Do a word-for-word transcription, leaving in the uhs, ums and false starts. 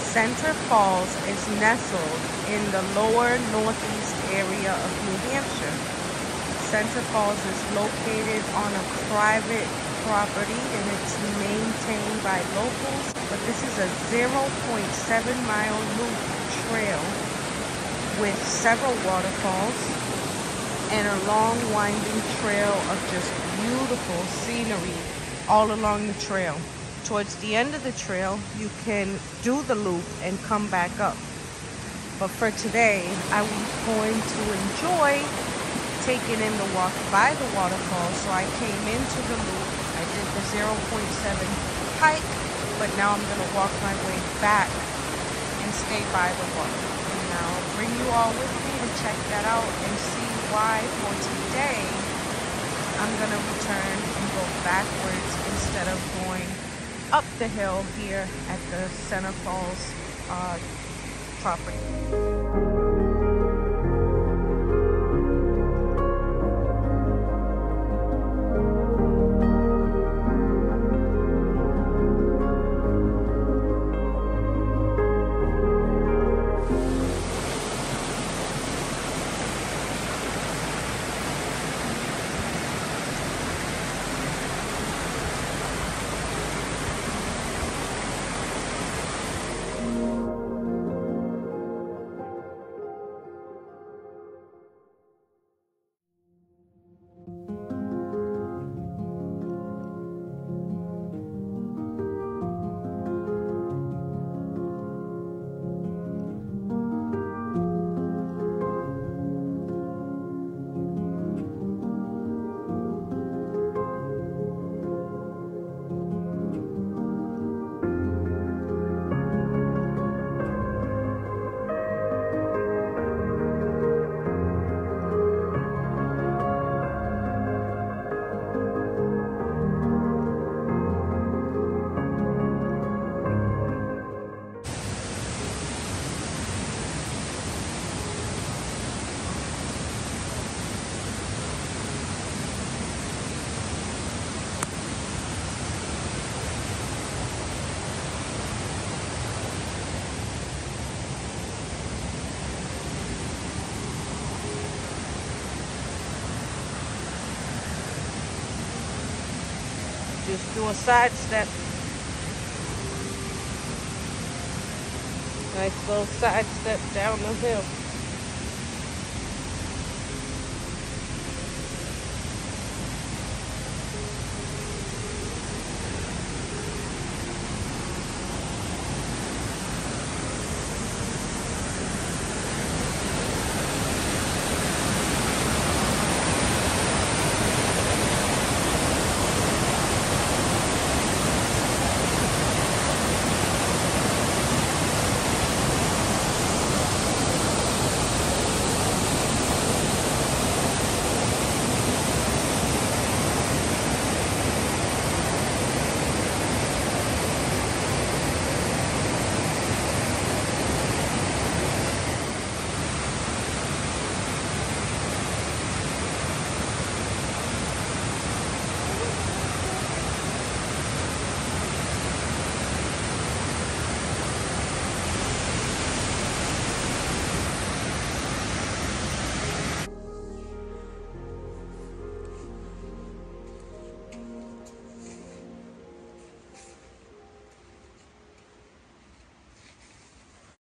Center Falls is nestled in the lower northeast area of New Hampshire. Center Falls is located on a private property and it's maintained by locals, but this is a zero point seven mile loop trail with several waterfalls and a long winding trail of just beautiful scenery all along the trail. Towards the end of the trail, you can do the loop and come back up. But for today, I was going to enjoy taking in the walk by the waterfall. So I came into the loop. I did the zero point seven hike, but now I'm going to walk my way back and stay by the water. And I'll bring you all with me to check that out and see why for today I'm going to return and go backwards instead of going up the hill here at the Center Falls uh, property. Just do a side step. Nice little side step down the hill.